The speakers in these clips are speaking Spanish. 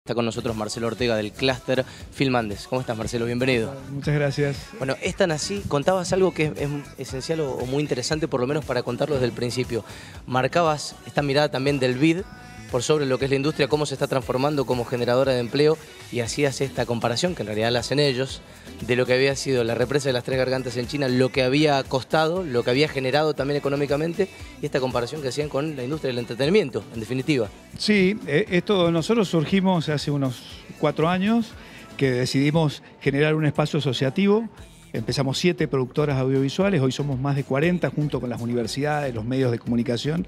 Está con nosotros Marcelo Ortega del Clúster Filmandes. ¿Cómo estás, Marcelo? Bienvenido. Muchas gracias. Bueno, es tan así, contabas algo que es esencial o muy interesante, por lo menos para contarlo desde el principio. Marcabas esta mirada también del BID por sobre lo que es la industria, cómo se está transformando como generadora de empleo, y hacías esta comparación, que en realidad la hacen ellos, de lo que había sido la represa de las Tres Gargantas en China, lo que había costado, lo que había generado también económicamente, y esta comparación que hacían con la industria del entretenimiento, en definitiva. Sí, nosotros surgimos hace unos 4 años, que decidimos generar un espacio asociativo. Empezamos 7 productoras audiovisuales, hoy somos más de 40 junto con las universidades, los medios de comunicación.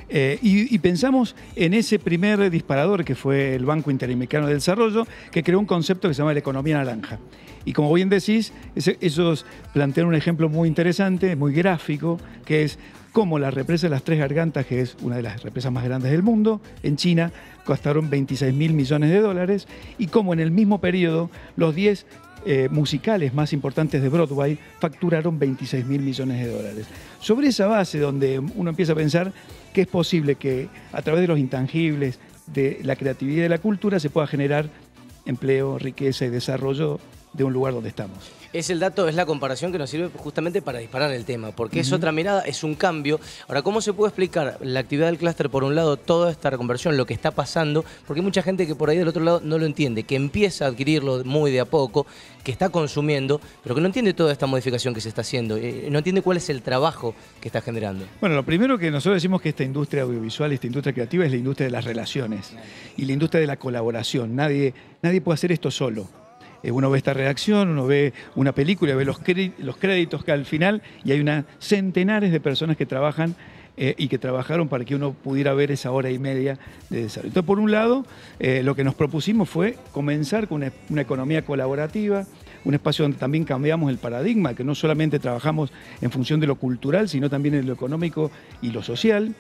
Y pensamos en ese primer disparador que fue el Banco Interamericano de Desarrollo, que creó un concepto que se llama la economía naranja. Y como bien decís, ellos plantean un ejemplo muy interesante, muy gráfico, que es cómo la represa de las Tres Gargantas, que es una de las represas más grandes del mundo, en China, costaron 26.000 millones de dólares, y cómo en el mismo periodo los 10 musicales más importantes de Broadway facturaron 26.000 millones de dólares. Sobre esa base donde uno empieza a pensar que es posible que a través de los intangibles, de la creatividad y de la cultura se pueda generar empleo, riqueza y desarrollo de un lugar donde estamos. Es el dato, es la comparación que nos sirve justamente para disparar el tema, porque es otra mirada, es un cambio. Ahora, ¿cómo se puede explicar la actividad del clúster, por un lado, toda esta reconversión, lo que está pasando? Porque hay mucha gente que por ahí del otro lado no lo entiende, que empieza a adquirirlo muy de a poco, que está consumiendo, pero que no entiende toda esta modificación que se está haciendo, no entiende cuál es el trabajo que está generando. Bueno, lo primero que nosotros decimos que esta industria audiovisual, esta industria creativa es la industria de las relaciones y la industria de la colaboración. Nadie puede hacer esto solo. Uno ve esta redacción, uno ve una película, ve los créditos que al final, y hay centenares de personas que trabajan y que trabajaron para que uno pudiera ver esa hora y media de desarrollo. Entonces, por un lado, lo que nos propusimos fue comenzar con una economía colaborativa, un espacio donde también cambiamos el paradigma, que no solamente trabajamos en función de lo cultural, sino también en lo económico y lo social.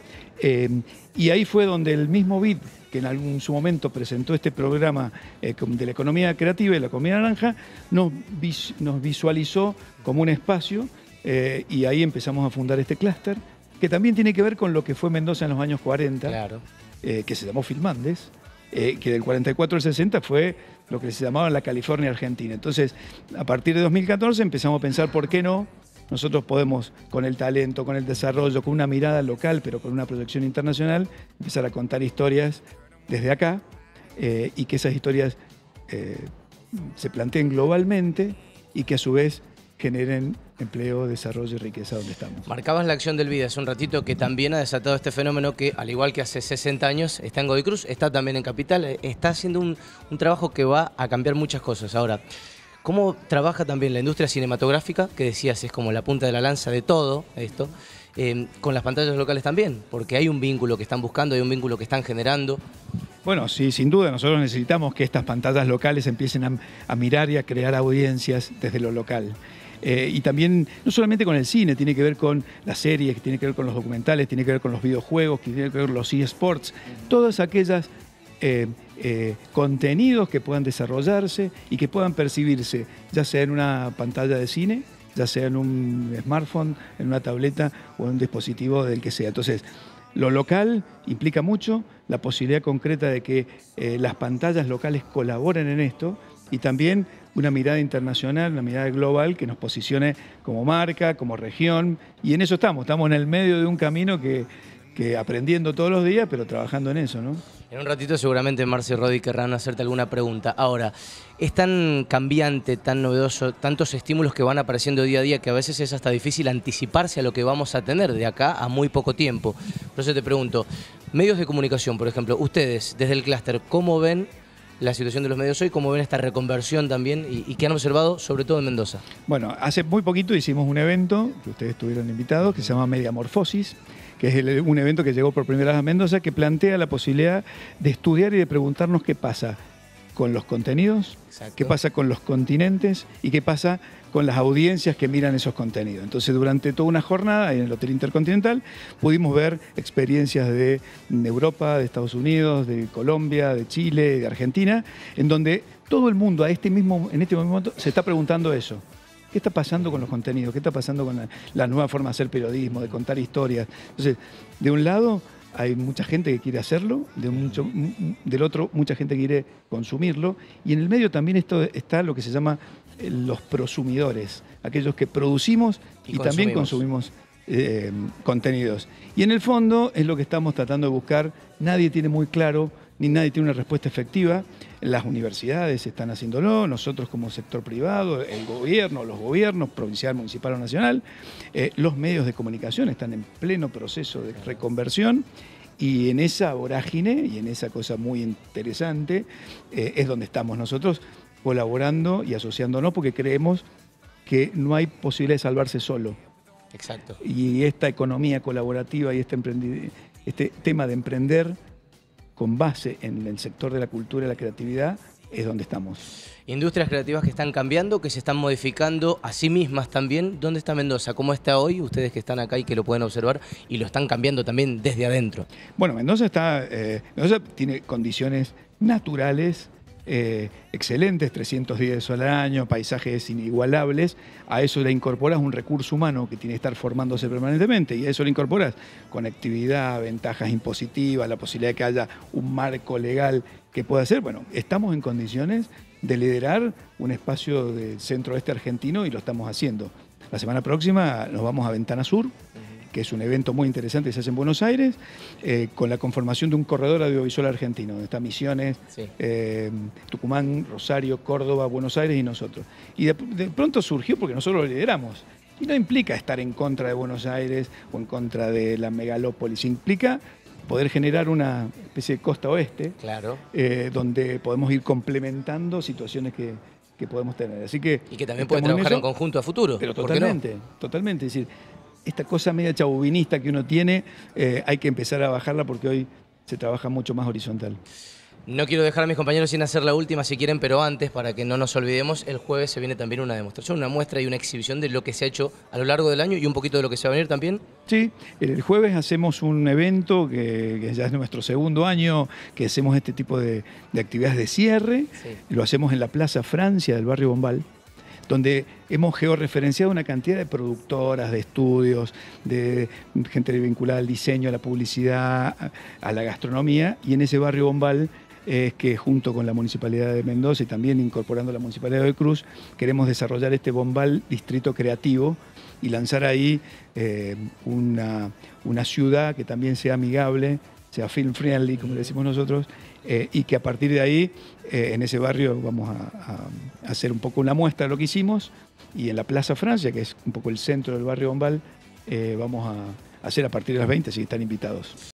Y ahí fue donde el mismo BID, que en su momento presentó este programa de la economía creativa y la economía naranja, nos visualizó como un espacio, y ahí empezamos a fundar este clúster, que también tiene que ver con lo que fue Mendoza en los años 40, claro. Que se llamó Filmandes, que del 44 al 60 fue lo que se llamaba la California Argentina. Entonces, a partir de 2014 empezamos a pensar por qué no nosotros podemos, con el talento, con el desarrollo, con una mirada local, pero con una proyección internacional, empezar a contar historias desde acá, y que esas historias se planteen globalmente y que a su vez generen empleo, desarrollo y riqueza donde estamos. Marcabas la acción del BID hace un ratito, que también ha desatado este fenómeno que, al igual que hace 60 años, está en Godoy Cruz, está también en Capital, está haciendo un trabajo que va a cambiar muchas cosas. Ahora, ¿cómo trabaja también la industria cinematográfica, que decías es como la punta de la lanza de todo esto, con las pantallas locales también? Porque hay un vínculo que están buscando, hay un vínculo que están generando. Bueno, sí, sin duda, nosotros necesitamos que estas pantallas locales empiecen a mirar y a crear audiencias desde lo local. Y también, no solamente con el cine, tiene que ver con las series, tiene que ver con los documentales, tiene que ver con los videojuegos, tiene que ver con los eSports, todas aquellas contenidos que puedan desarrollarse y que puedan percibirse, ya sea en una pantalla de cine, ya sea en un smartphone, en una tableta o en un dispositivo del que sea. Entonces, lo local implica mucho, la posibilidad concreta de que las pantallas locales colaboren en esto, y también una mirada internacional, una mirada global que nos posicione como marca, como región, y en eso estamos en el medio de un camino que aprendiendo todos los días, pero trabajando en eso, ¿no? En un ratito seguramente Marce y Rodi querrán hacerte alguna pregunta. Ahora, es tan cambiante, tan novedoso, tantos estímulos que van apareciendo día a día que a veces es hasta difícil anticiparse a lo que vamos a tener de acá a muy poco tiempo. Por eso te pregunto, medios de comunicación, por ejemplo, ustedes desde el clúster, ¿cómo ven la situación de los medios hoy? ¿Cómo ven esta reconversión también y qué han observado, sobre todo en Mendoza? Bueno, hace muy poquito hicimos un evento, que ustedes estuvieron invitados, que se llama Mediamorfosis, que es un evento que llegó por primera vez a Mendoza, que plantea la posibilidad de estudiar y de preguntarnos qué pasa con los contenidos, exacto, qué pasa con los continentes y qué pasa con las audiencias que miran esos contenidos. Entonces, durante toda una jornada en el Hotel Intercontinental pudimos ver experiencias de Europa, de Estados Unidos, de Colombia, de Chile, de Argentina, en donde todo el mundo en este mismo momento se está preguntando eso. ¿Qué está pasando con los contenidos? ¿Qué está pasando con la nueva forma de hacer periodismo, de contar historias? Entonces, de un lado, hay mucha gente que quiere hacerlo, del otro mucha gente que quiere consumirlo, y en el medio también está lo que se llama los prosumidores, aquellos que producimos y también consumimos contenidos. Y en el fondo es lo que estamos tratando de buscar. Nadie tiene muy claro, ni nadie tiene una respuesta efectiva. Las universidades están haciéndolo, nosotros como sector privado, el gobierno, los gobiernos, provincial, municipal o nacional, los medios de comunicación están en pleno proceso de reconversión, y en esa vorágine y en esa cosa muy interesante es donde estamos nosotros colaborando y asociándonos, porque creemos que no hay posibilidad de salvarse solo. Exacto. Y esta economía colaborativa y este tema de emprender con base en el sector de la cultura y la creatividad es donde estamos. Industrias creativas que están cambiando, que se están modificando a sí mismas también. ¿Dónde está Mendoza? ¿Cómo está hoy? Ustedes que están acá y que lo pueden observar y lo están cambiando también desde adentro. Bueno, Mendoza tiene condiciones naturales excelentes, 300 días de sol al año, paisajes inigualables. A eso le incorporas un recurso humano que tiene que estar formándose permanentemente, y a eso le incorporas conectividad, ventajas impositivas, la posibilidad de que haya un marco legal que pueda hacer. Bueno, estamos en condiciones de liderar un espacio del centro-oeste argentino, y lo estamos haciendo. La semana próxima nos vamos a Ventana Sur, que es un evento muy interesante que se hace en Buenos Aires, con la conformación de un corredor audiovisual argentino, donde está Misiones, sí, Tucumán, Rosario, Córdoba, Buenos Aires y nosotros. Y de pronto surgió porque nosotros lo lideramos. Y no implica estar en contra de Buenos Aires o en contra de la megalópolis, implica poder generar una especie de costa oeste, claro, donde podemos ir complementando situaciones que podemos tener. Así que, y que también pueden trabajar en conjunto a futuro. Pero totalmente, totalmente. Es decir, esta cosa media chabuvinista que uno tiene, hay que empezar a bajarla, porque hoy se trabaja mucho más horizontal. No quiero dejar a mis compañeros sin hacer la última, si quieren, pero antes, para que no nos olvidemos, el jueves se viene también una demostración, una muestra y una exhibición de lo que se ha hecho a lo largo del año y un poquito de lo que se va a venir también. Sí, el jueves hacemos un evento que ya es nuestro segundo año que hacemos este tipo de actividades de cierre. Sí. Lo hacemos en la Plaza Francia del barrio Bombal, donde hemos georreferenciado una cantidad de productoras, de estudios, de gente vinculada al diseño, a la publicidad, a la gastronomía, y en ese barrio Bombal es que, junto con la Municipalidad de Mendoza y también incorporando la Municipalidad de Cruz, queremos desarrollar este Bombal Distrito Creativo y lanzar ahí una ciudad que también sea amigable, sea film friendly, como le decimos nosotros, y que a partir de ahí, en ese barrio, vamos a hacer un poco una muestra de lo que hicimos, y en la Plaza Francia, que es un poco el centro del barrio Bombal, vamos a hacer a partir de las 20, así que están invitados.